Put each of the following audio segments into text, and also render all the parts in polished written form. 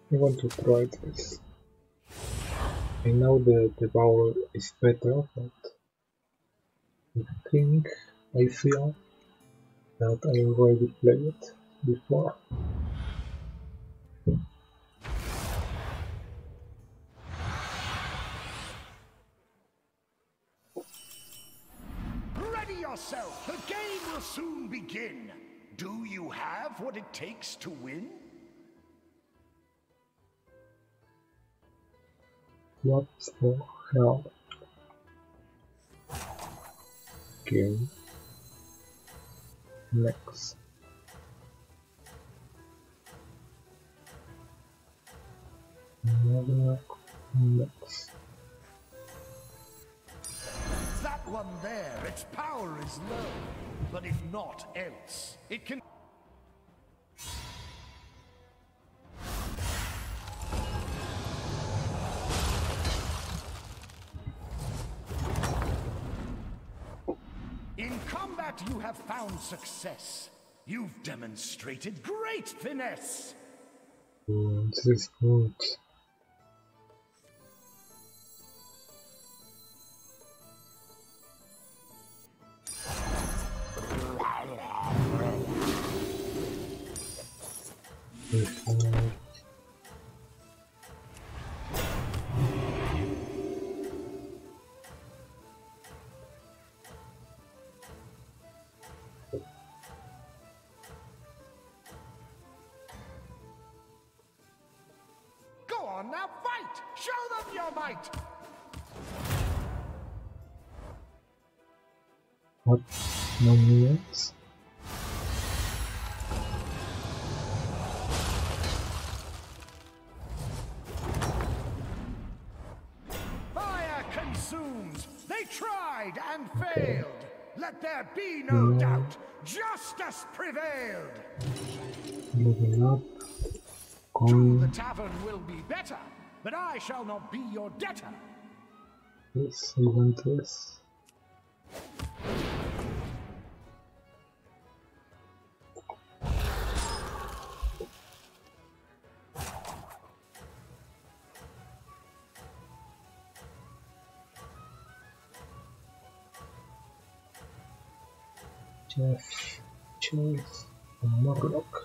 I want to try this. I know that the power is better, but I feel that I already played it before. Ready yourself! The game will soon begin! Do you have what it takes to win? What the hell? Okay. Next. Next. That one there, its power is low. But if not else, it can... In combat you have found success. You've demonstrated great finesse. This is good. Go on now, fight! Show them your might! What? No minutes? Fire consumes! They tried and failed! Let there be no doubt! Justice prevailed! Moving up. True, the Coin. tavern will be better, but I shall not be your debtor. Yes, I want this. Jeff, Chase, and Morlock.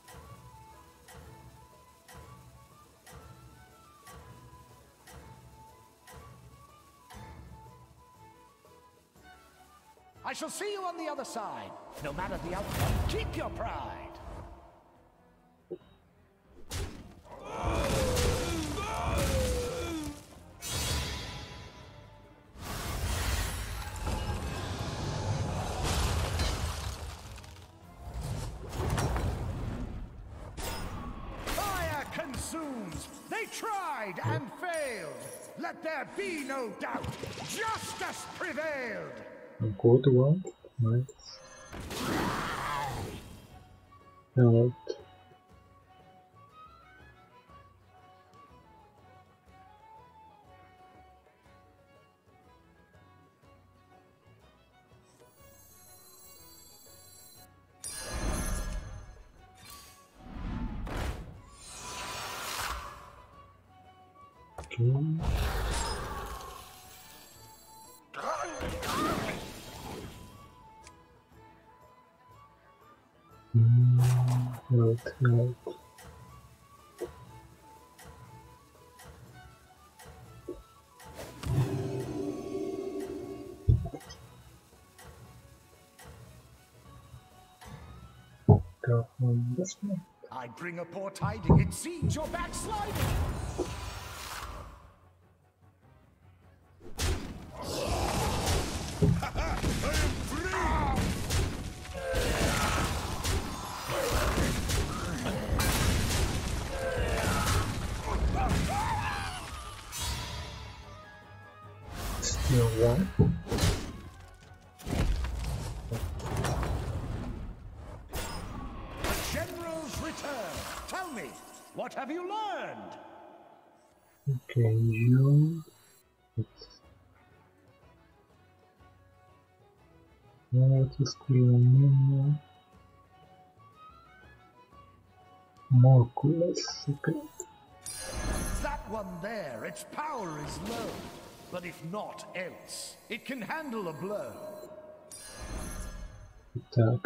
I shall see you on the other side. No matter the outcome, keep your pride. Fire consumes. They tried and failed. Let there be no doubt. Justice prevailed. A good one. Nice. Help. Okay. Help. Go on this one. I bring a poor tiding. It seems you're backsliding. Still one. The generals return. Tell me, what have you learned? Okay, you. It is clear menu. More coolest secret. That one there, its power is low. But if not else, it can handle a blow. Attack.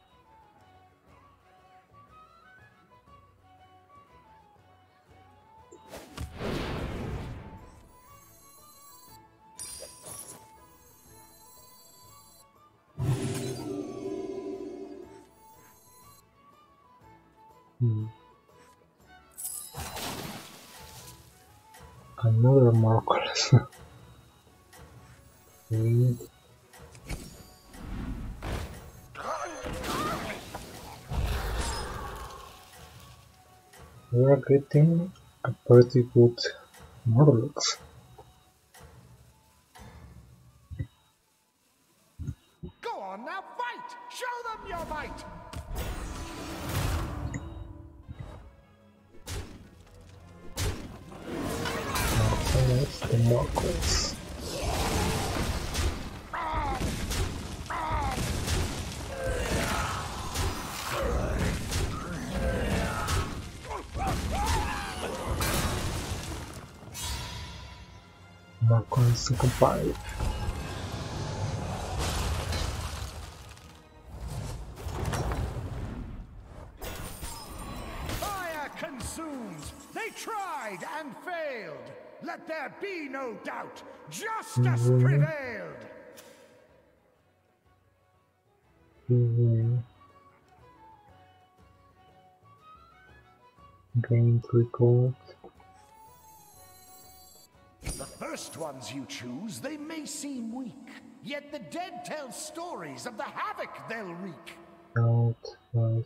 Another Marcus. We are getting a pretty good Morlocks. Go on now, fight! Show them your might! That's the Marcus. Marcus compiled. Fire consumes! They tried and failed! Let there be no doubt! Justice prevailed! Gained record. The first ones you choose, they may seem weak. Yet the dead tell stories of the havoc they'll wreak. Right.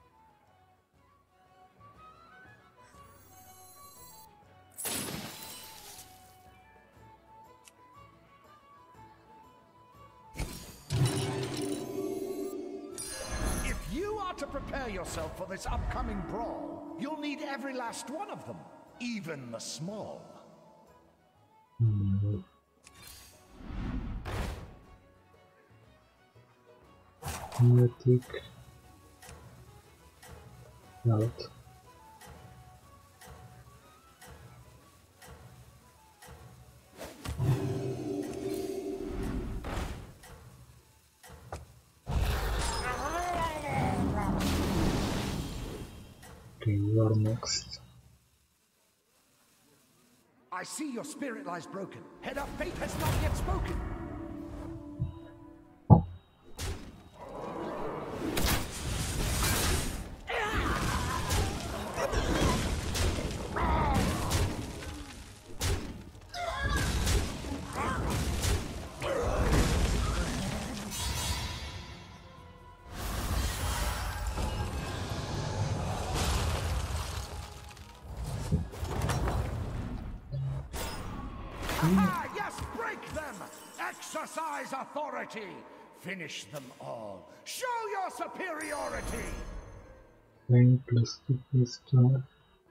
If you are to prepare yourself for this upcoming brawl, you'll need every last one of them, even the small. Kinetic out. Okay, you are next. I see your spirit lies broken. Head up, fate has not yet spoken. Ah, yes, break them! Exercise authority! Finish them all! Show your superiority! 9 plus 2 plus 2.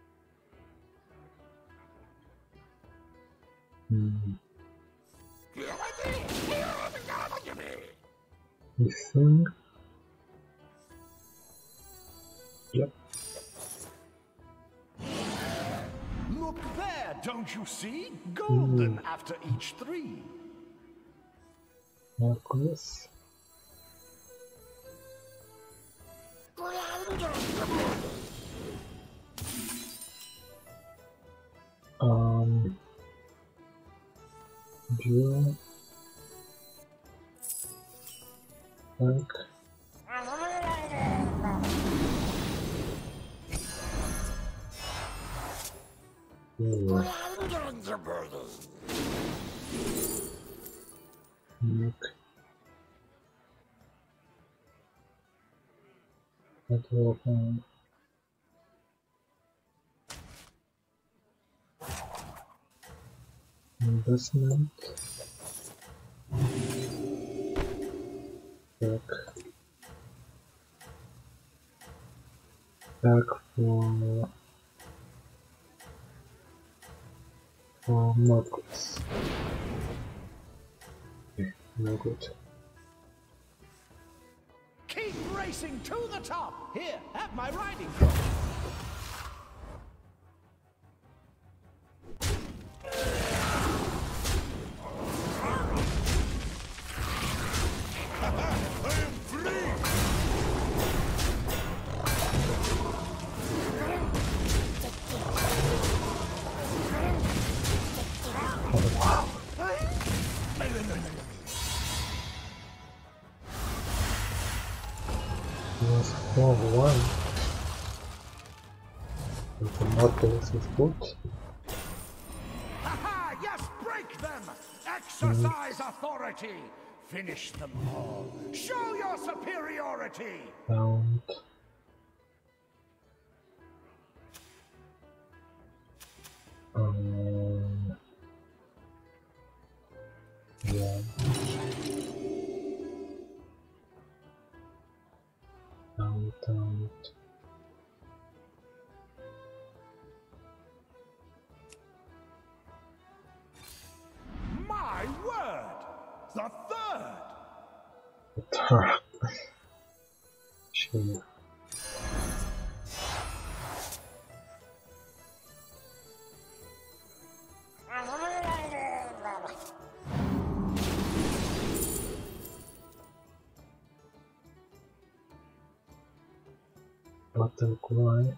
This thing. Yep. Look there, don't you see? Golden after each 3. Marcus. Duo. Tank. Look. That will find. Investment. Back for Marcus. Okay, no good. Keep racing to the top! Here, have my riding crop! Oh, one. But the mortals is good. Ha! Yes, break them! Exercise authority! Finish them all! Show your superiority! Found. Yeah. Found. My word! The third! Sure. Battle cry.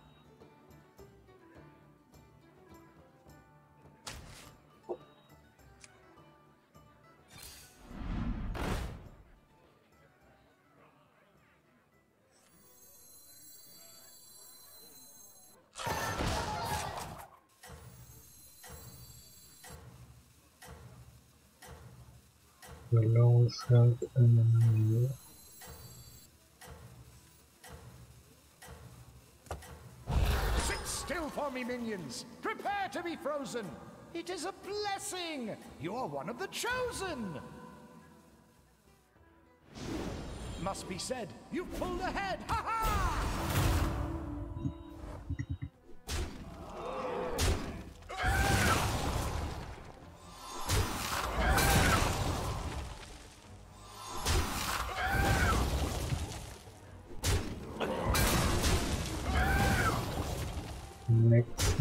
The lowest health enemy. Sit still for me, minions! Prepare to be frozen! It is a blessing! You're one of the chosen! Must be said, you pulled ahead! Ha ha! Next.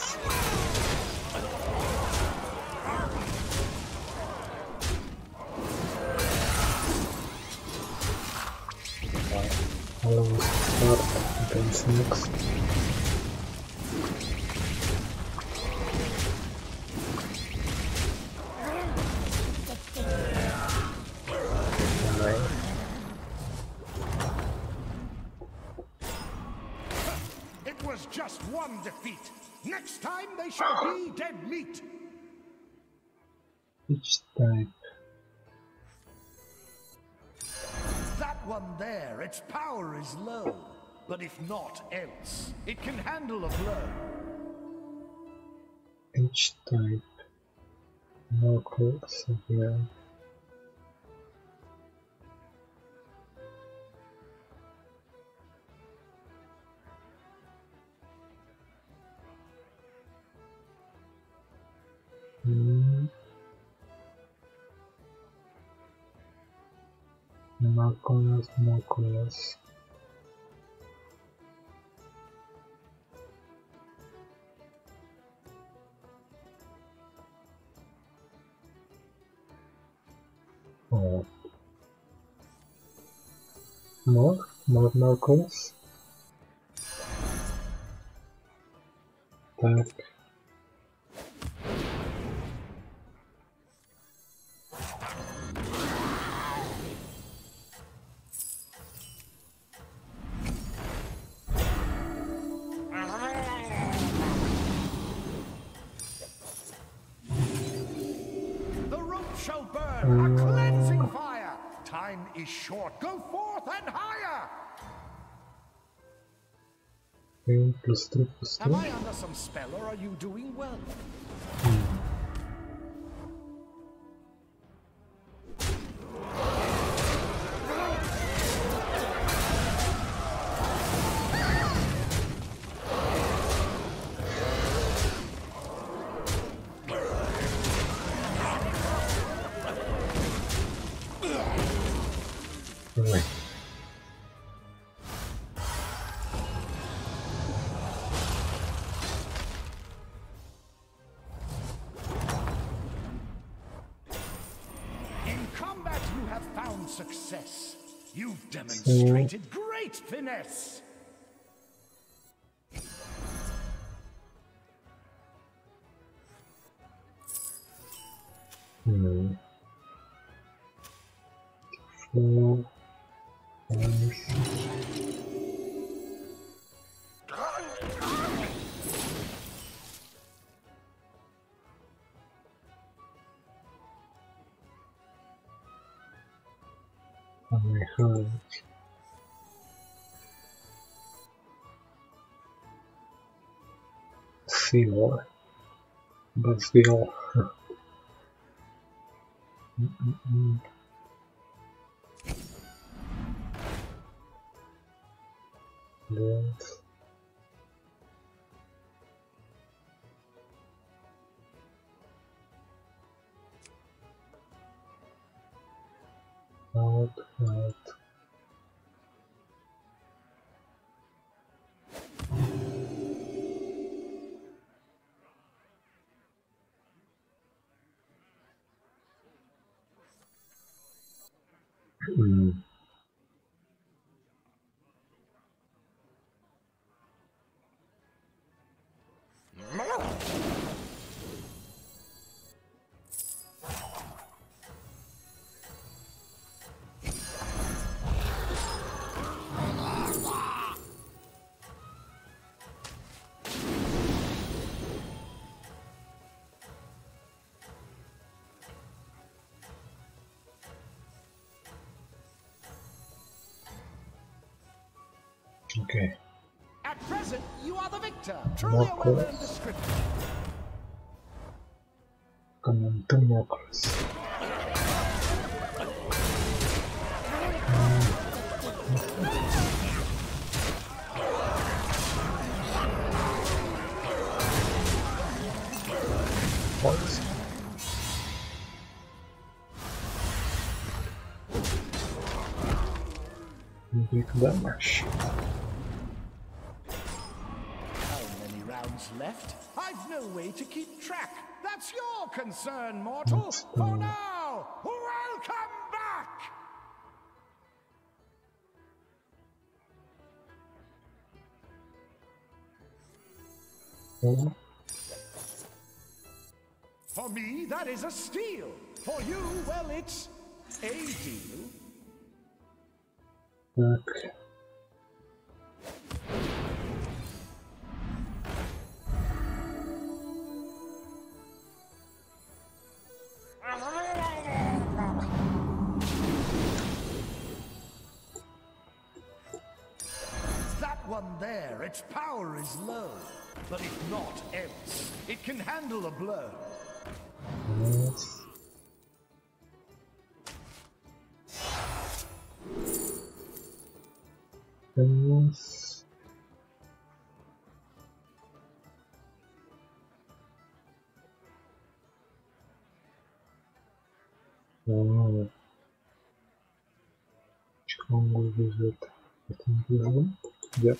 Hello, start against next. It was just one defeat. Next time they shall be dead meat. Each type. That one there, its power is low. But if not else, it can handle a blow. Each type. Local severe. Marcolas. Oh. More Marcolas. Attack. Shall burn a cleansing fire. Time is short. Go forth and higher. +3. Am I under some spell, or are you doing well? Right. In combat, you have found success. You've demonstrated great finesse. I heard seal, but still. Yes. Out. Okay. At present, you are the victor. Truly a well-earned description. Command 2 markers. What? Big damage. How many rounds left? I've no way to keep track. That's your concern, mortal. For now, welcome back! For me, that is a steal. For you, well, it's a deal. Okay. That one there, its power is low. But if not else, it can handle a blow. Yes. Yes. Oh. Which one will visit? I think this one? Yep.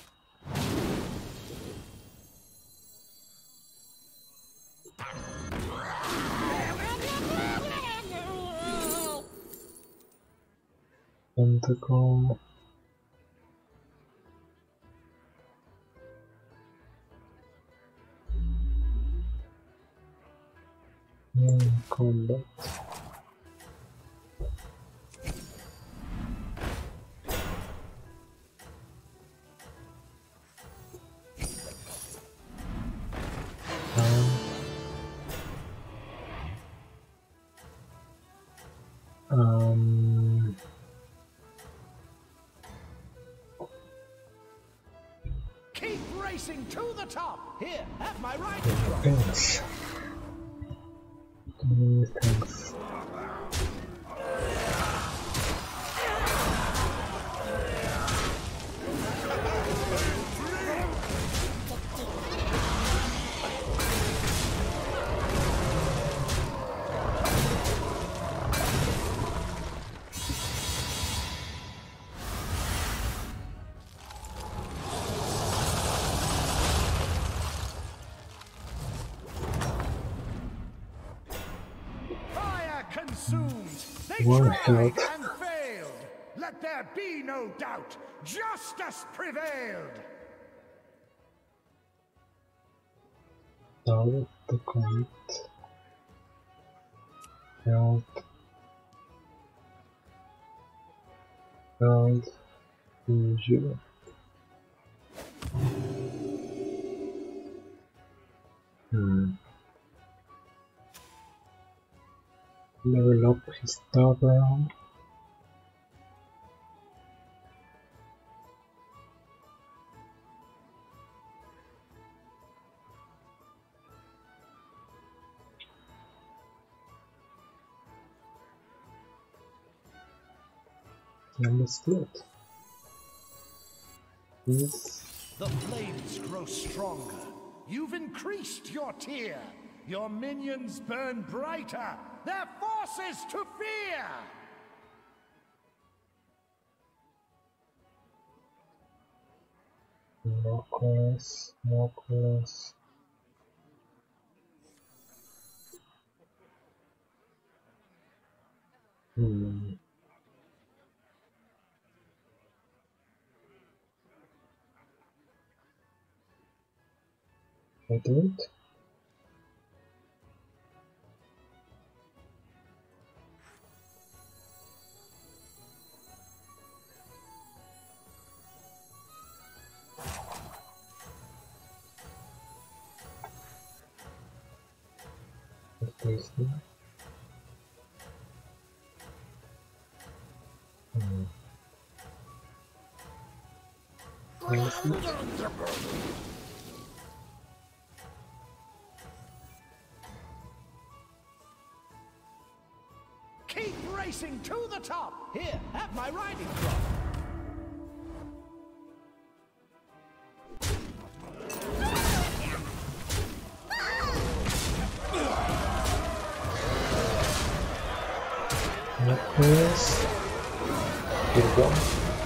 Pentacle. Combat. Keep racing to the top. Here, have my ride. Thanks. Thanks. Consumed. They One tried health. and failed. Let there be no doubt. Justice prevailed. Target the commit. Health. Health. 0. Level up his star round. Understood. Yes. The flames grow stronger. You've increased your tier. Your minions burn brighter. Their forces to fear. More class, more class. I do it. Place there. Keep racing to the top. Here, have my riding crop. Necklace. Good one.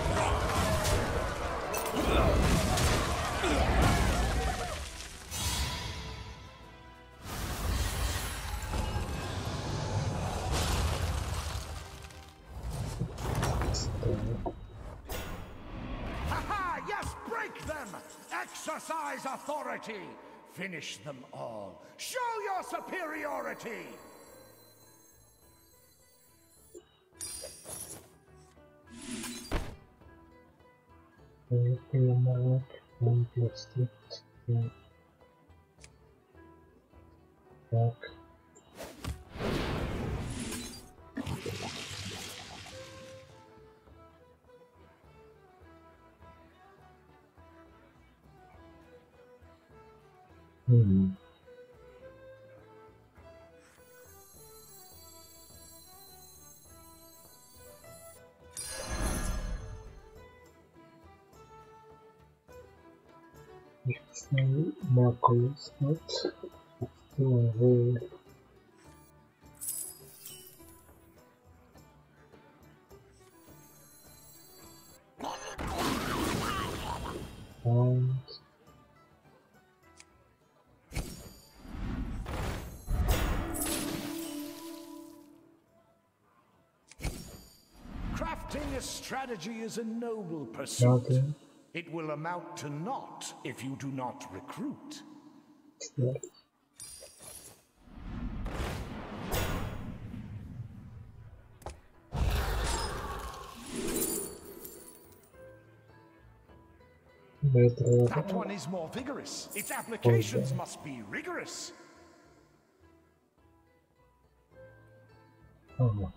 Ha-ha! Yes, break them! Exercise authority! Finish them all. Show your superiority! Anything on my work? One plus it. Yeah. Back. If I Marco is not still away. And Crafting a strategy is a noble pursuit. nothing. It will amount to naught if you do not recruit. Yes. That one is more vigorous. Its applications must be rigorous. Oh.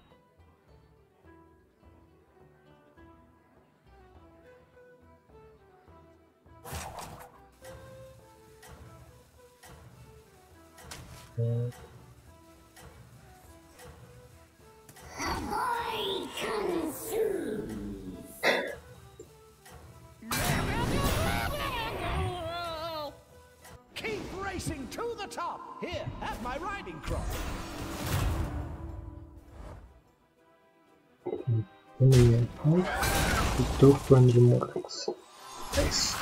Keep racing to the top. Here, have my riding crop. Only the two friendly models. Nice.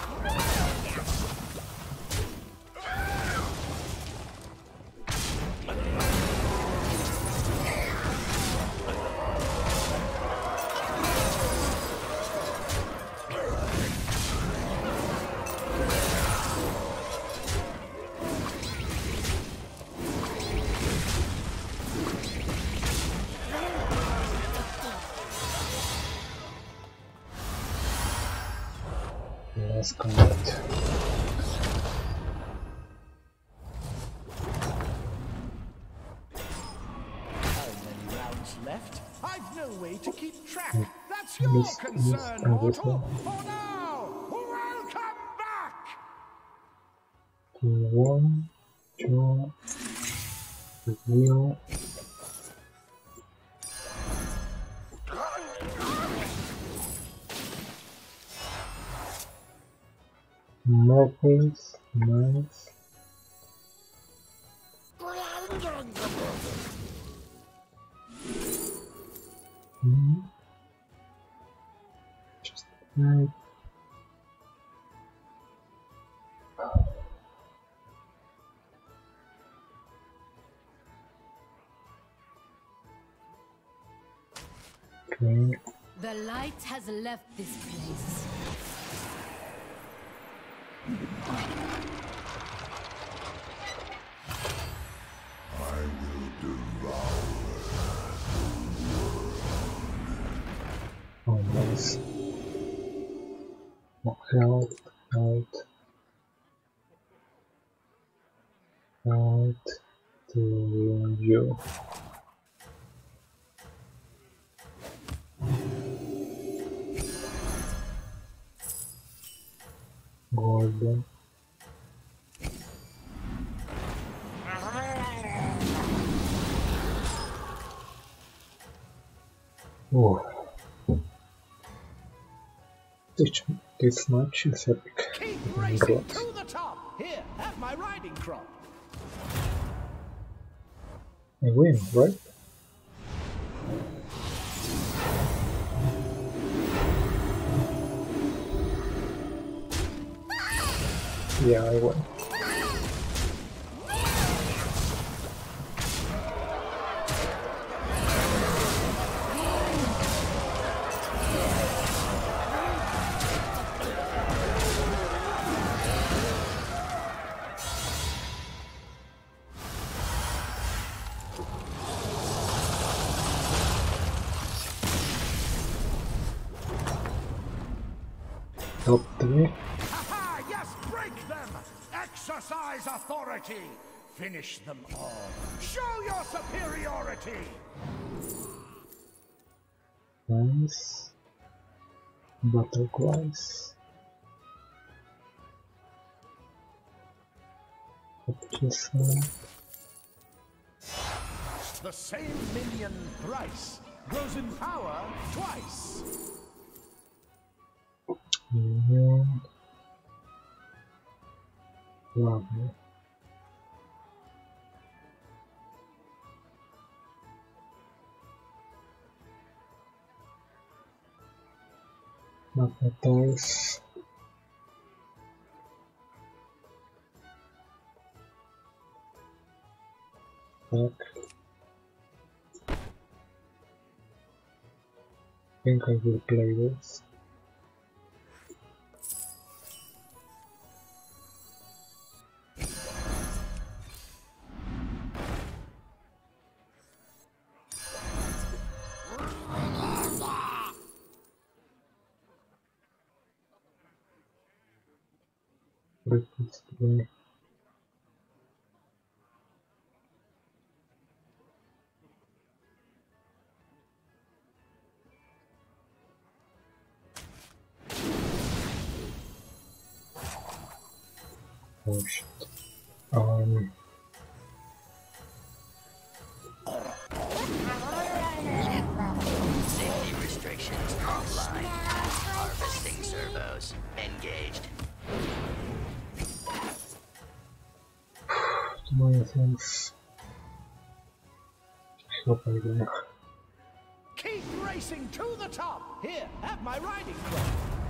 Last combat. How many rounds left? I've no way to keep track. That's your Missed concern, everything. mortal. For now, welcome back! 1, 2, 0. More points, nice. Just right. Okay. The light has left this place. Oh, nice. More health, out to you. Golden. Oh, this match is epic. Keep racing to the top. Here, have my riding crop. I win, right? Yeah, I win. Top 3. Ha-ha! Yes, break them! Exercise authority! Finish them all. Show your superiority! Nice. Butterflies. Just The same minion thrice grows in power twice. minion. Lovely. Magnetize. Back. I think I will play this. Breakfast today. Oh shit. Safety restrictions offline. Harvesting servos engaged. Too many things. I hope I win. Keep racing to the top. Here, have my riding crop.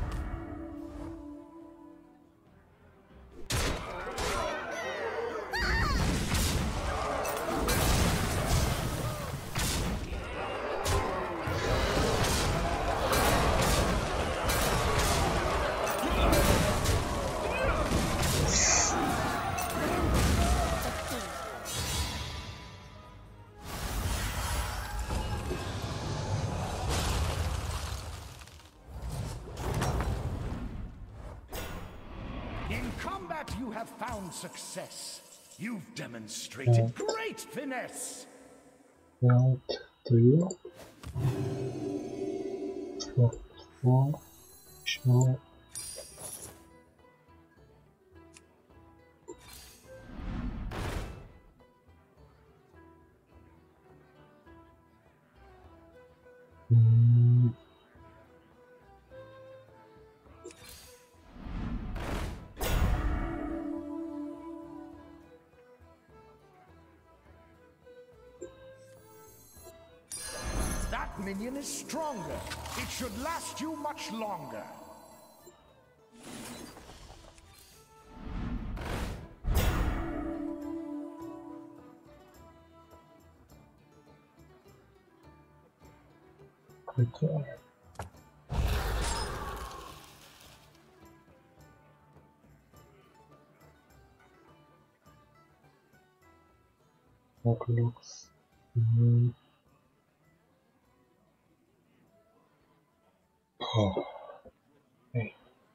In combat, you have found success. You've demonstrated great finesse. Out to you. 4. Show. minion is stronger. It should last you much longer. Okay. Looks. Oh. Hey.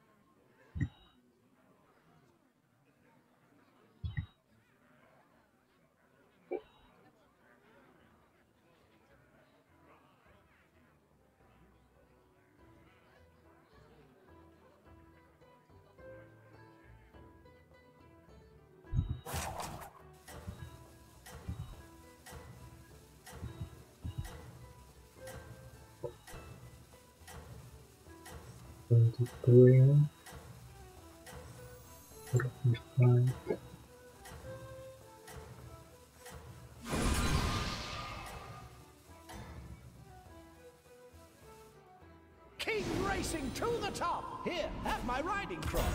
Doing 45. Keep racing to the top. Here, have my riding crop.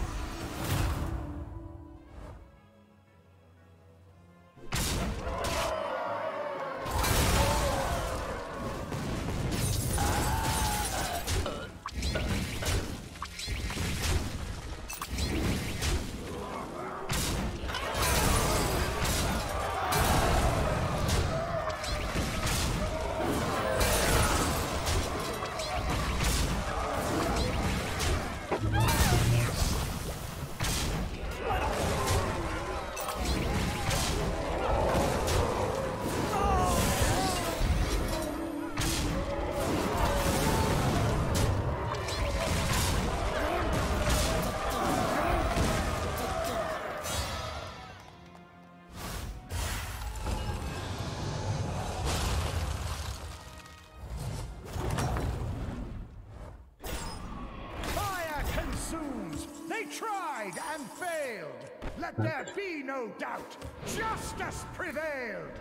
They tried and failed. Let there be no doubt. Justice prevailed.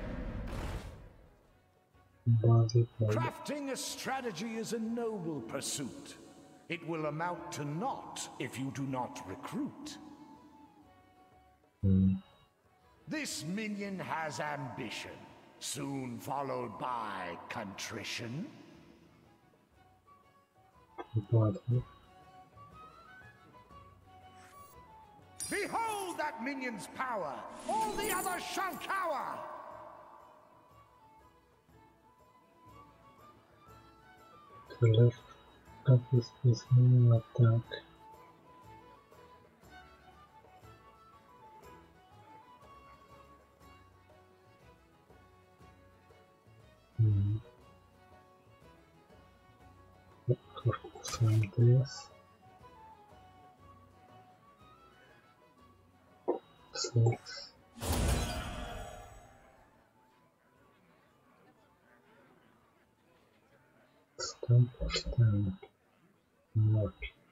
Crafting a strategy is a noble pursuit. It will amount to naught if you do not recruit. This minion has ambition, soon followed by contrition. Behold that minion's power! All the others shall cower! To the left of this new attack. Focus on this. 6. Stamp or stand. Mark.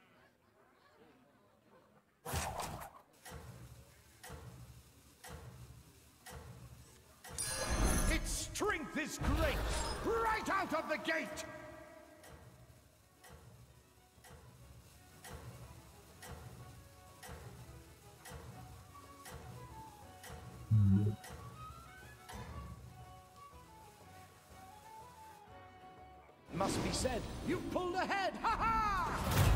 Its strength is great, right out of the gate! Must be said, you've pulled ahead! Ha ha!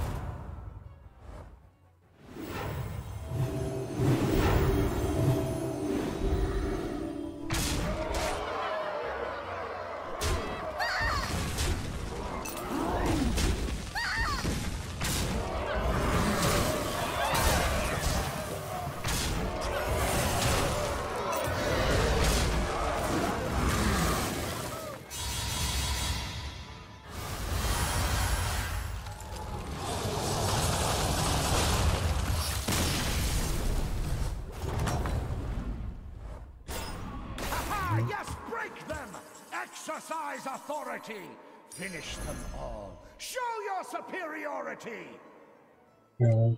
Yes, break them! Exercise authority! Finish them all! Show your superiority! And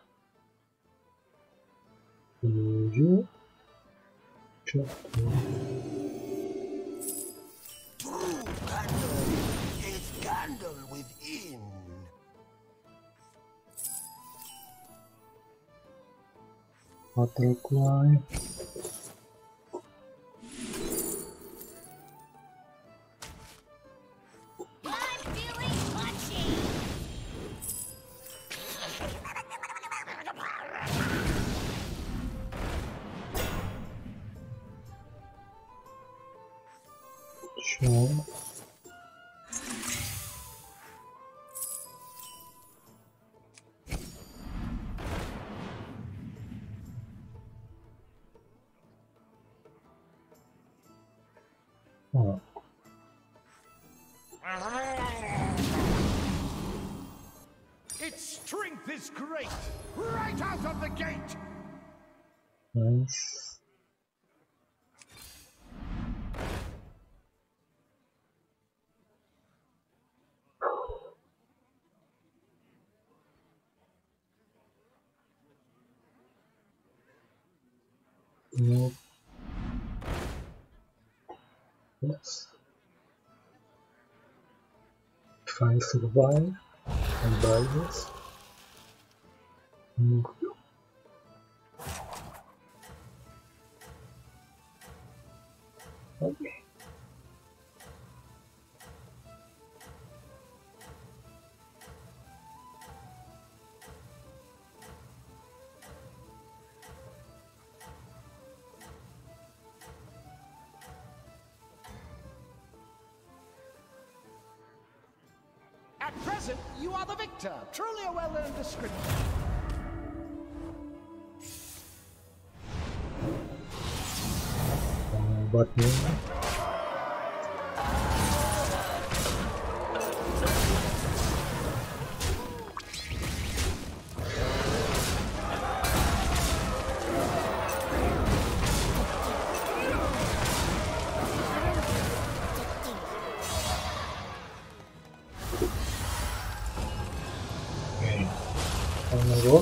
you just True battle Butterfly. I'm feeling punchy. Sure. Oh, Its strength is great, right out of the gate. nice. Nope. Yes. If I survive and buy this, move. Okay. At present, you are the victor. Truly a well-earned description. But no. Okay. Final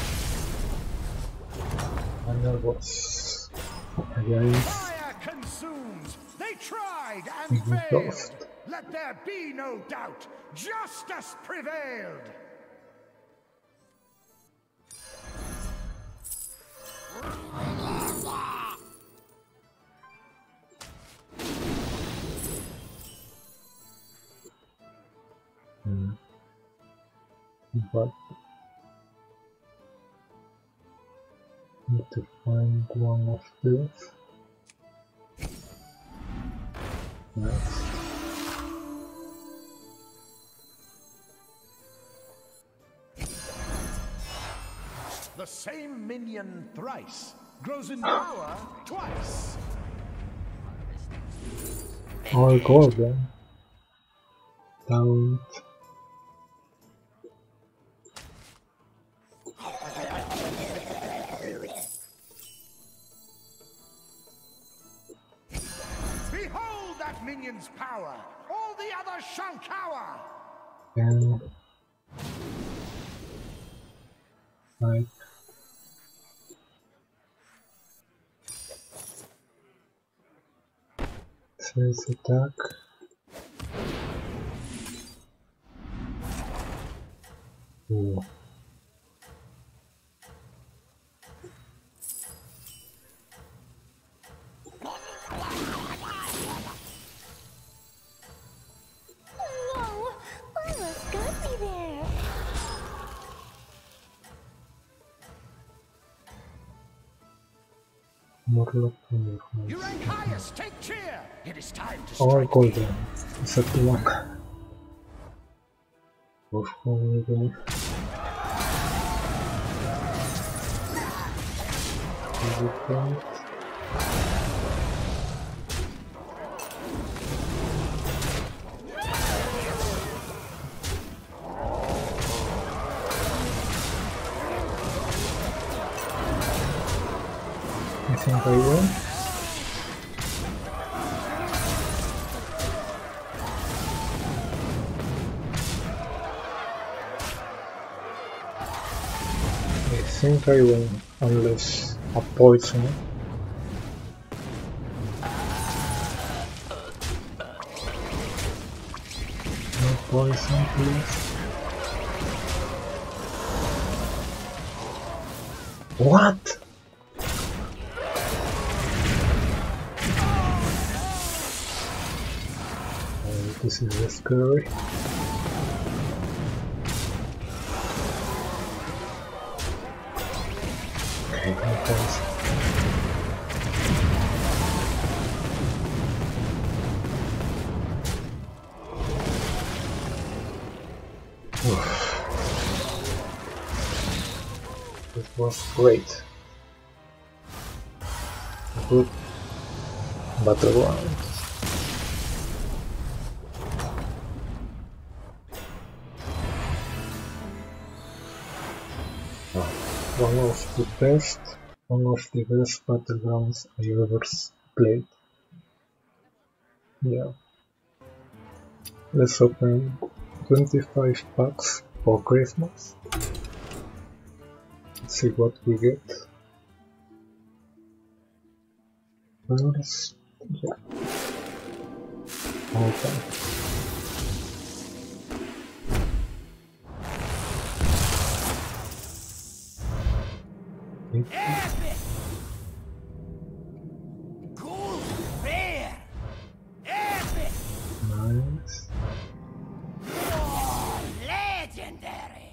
boss. Again. Fire consumes. They tried and failed. Let there be no doubt. Justice prevailed. But need to find one of these. Nice. The same minion thrice grows in power twice. I'll go again. Down. Behold that minion's power. All the others shall cower. And like first attack. Ooh. Whoa, almost got me there. Morlock. You rank highest. Take cheer. It is time to I'll strike. go again. Second one. Go again. I think I will. I think I will, unless a poison. No poison, please. What? This is scary. Okay, guys. This was great. Good battleground. One of the best battlegrounds I ever played. Yeah. Let's open 25 packs for Christmas. Let's see what we get. First, yeah. Okay. Epic! Cool! Rare! Epic! Nice. Oh, legendary!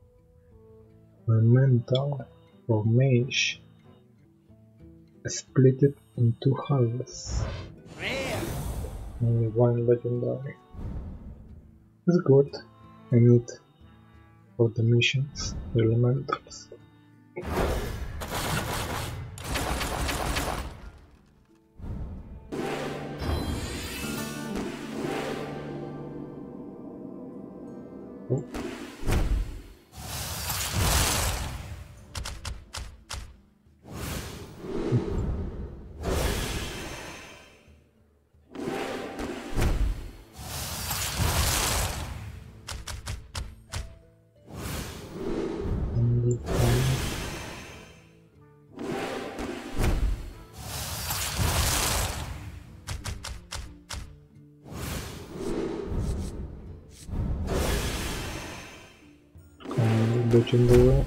Elemental for Mage. Split it in two halves. Rare! Only one legendary. It's good. I need for the missions, the elementals. Oh. Legendary.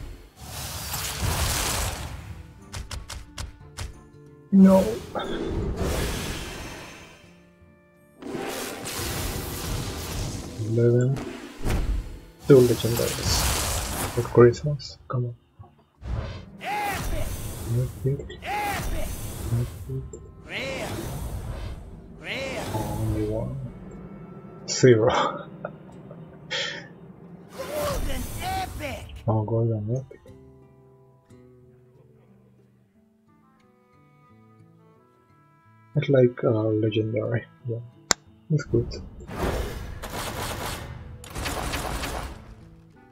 No. $11. 2 legendaries for Christmas. Come on. Epic! Epic. Epic! Epic. Rare! Rare! Only one. 0. Golden epic! Oh, golden epic. I like legendary. Yeah, it's good.